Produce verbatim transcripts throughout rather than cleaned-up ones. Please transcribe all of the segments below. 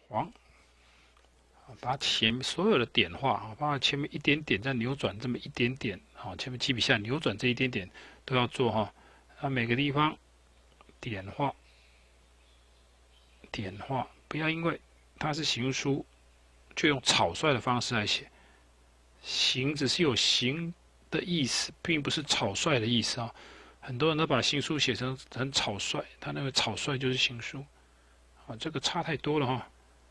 黄，把前所有的点画啊，把前面一点点再扭转这么一点点啊，前面起笔下扭转这一点点都要做哈。啊，每个地方点画，点画，不要因为它是行书，就用草率的方式来写。行只是有行的意思，并不是草率的意思啊。很多人都把行书写成很草率，他认为草率就是行书，啊，这个差太多了哈。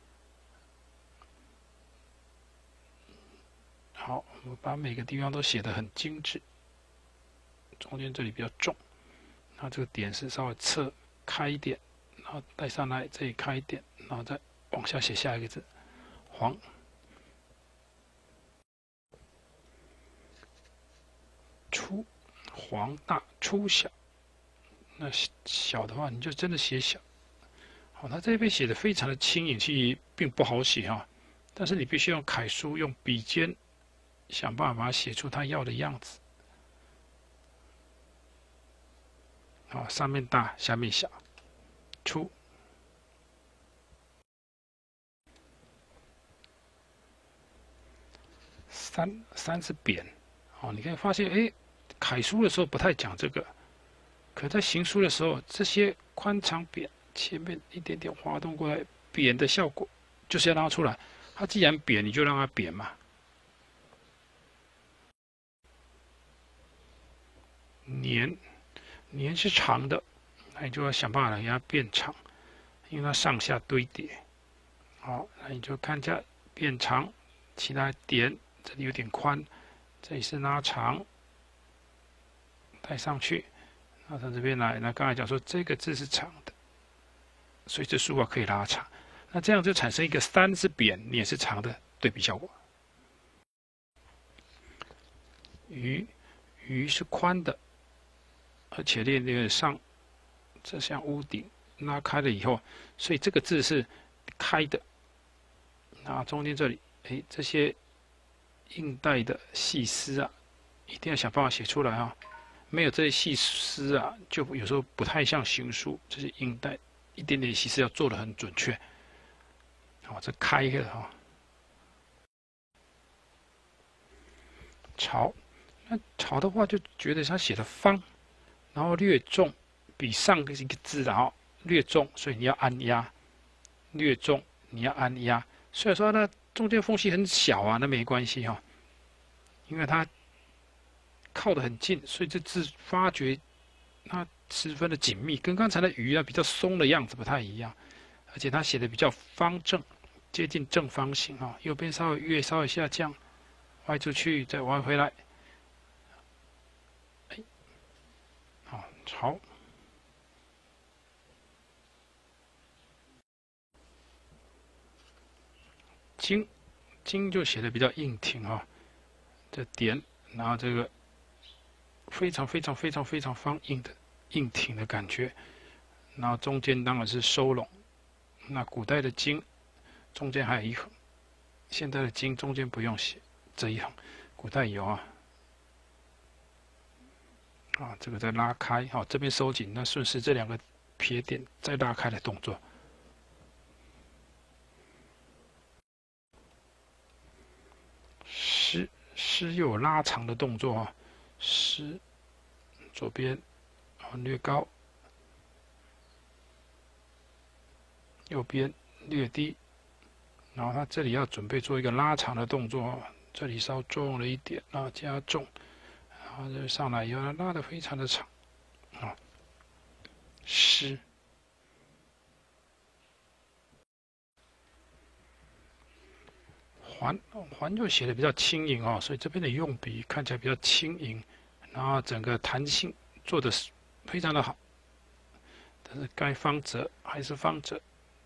好，我把每个地方都写得很精致，中间这里比较重，那这个点是稍微侧开一点，然后带上来这里开一点，然后再往下写下一个字，黄。粗黄大粗小，那小的话你就真的写小。好，他这边写的非常的轻盈，其实并不好写哈，但是你必须用楷书，用笔尖想办法把它写出他要的样子。好，上面大，下面小，粗。三三是扁，哦，你可以发现，哎，楷书的时候不太讲这个，可在行书的时候，这些宽长扁前面一点点滑动过来，扁的效果就是要让它出来。它既然扁，你就让它扁嘛。年年是长的，那你就要想办法让它变长，因为它上下堆叠。好，那你就看这变长，其他点这里有点宽，这里是拉长，带上去，拉到这边来。那刚才讲说这个字是长的，所以这书法可以拉长。那这样就产生一个三是扁，年是长的对比效果。鱼鱼是宽的，而且略略上，这像屋顶拉开了以后，所以这个字是开的。那中间这里，哎，这些硬带的细丝啊，一定要想办法写出来啊！没有这些细丝啊，就有时候不太像行书。这些硬带一点点细丝要做得很准确。好，这开一个哈，朝，那朝的话就觉得他写的方，然后略重，比上个一个字然后略重，所以你要按压，略重你要按压。虽然说它中间缝隙很小啊，那没关系哈、哦，因为它靠得很近，所以这字发觉它十分的紧密，跟刚才的鱼啊比较松的样子不太一样，而且它写的比较方正，接近正方形啊、哦。右边稍微越稍微下降，歪出去再歪回来，哎，好，朝。经经就写的比较硬挺啊、哦，这点，然后这个非常非常非常非常方硬的硬挺的感觉，然后中间当然是收拢。那古代的经中间还有一横，现在的经中间不用写这一横，古代有啊。啊，这个再拉开，好，这边收紧，那顺势这两个撇点再拉开的动作。诗诗又有拉长的动作啊，诗左边略高，右边略低，然后它这里要准备做一个拉长的动作，这里稍重了一点，然后加重，然后这上来以后拉得非常的长啊，诗。环环就写的比较轻盈哦，所以这边的用笔看起来比较轻盈，然后整个弹性做的非常的好，但是该方折还是方折，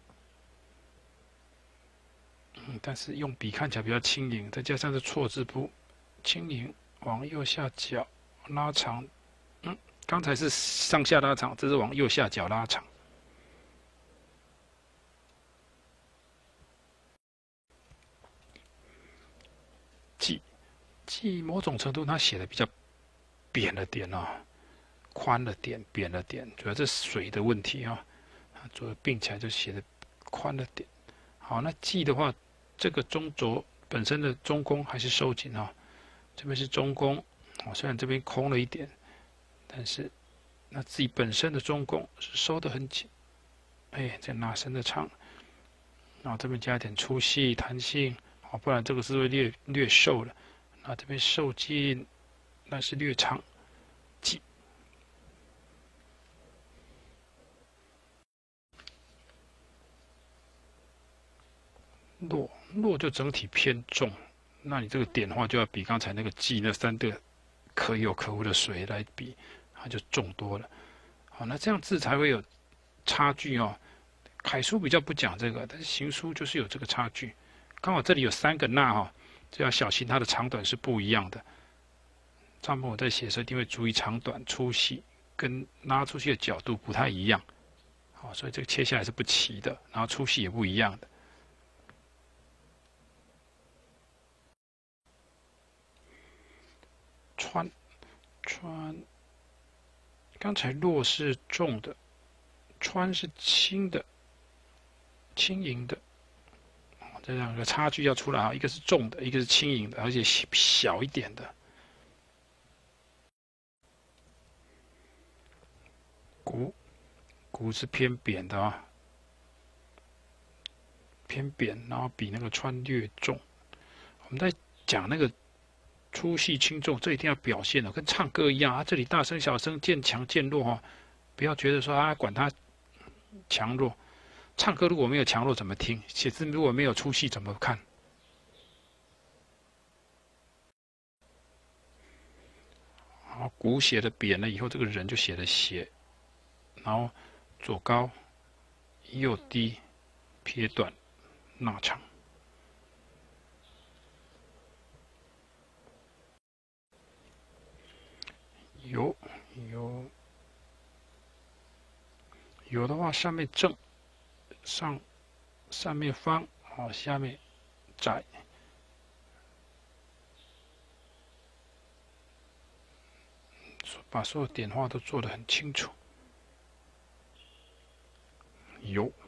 嗯，但是用笔看起来比较轻盈，再加上这错字部，轻盈往右下角拉长，嗯，刚才是上下拉长，这是往右下角拉长。记记某种程度它写的比较扁了点哦，宽了点，扁了点，主要是水的问题啊、哦，主要并起来就写的宽了点。 好，那记的话，这个中轴本身的中宫还是收紧啊、哦，这边是中宫，哦，虽然这边空了一点，但是那自己本身的中宫是收得很紧，哎，再拉伸的长，然后这边加一点粗细弹性，好，不然这个是会略略瘦了，那这边受劲，但是略长，记。落落就整体偏重，那你这个点的话就要比刚才那个记那三个可有可无的水来比，它就重多了。好，那这样字才会有差距哦。楷书比较不讲这个，但是行书就是有这个差距。刚好这里有三个捺哈，这要小心它的长短是不一样的。上面我在写的时候一定会注意长短、粗细跟拉出去的角度不太一样。好，所以这个切下来是不齐的，然后粗细也不一样的。穿穿，刚才落是重的，穿是轻的，轻盈的。这两个差距要出来啊，一个是重的，一个是轻盈的，而且小一点的。骨骨是偏扁的啊，偏扁，然后比那个穿略重。我们在讲那个粗细轻重，这一定要表现的，跟唱歌一样啊。这里大声小声，渐强渐弱哈，不要觉得说啊，管它强弱。唱歌如果没有强弱怎么听？写字如果没有粗细怎么看？好，骨写的扁了以后，这个人就写的斜，然后左高右低，撇短捺长。有有有的话，上面正，上上面方，好，下面窄。把所有点画都做得很清楚。有。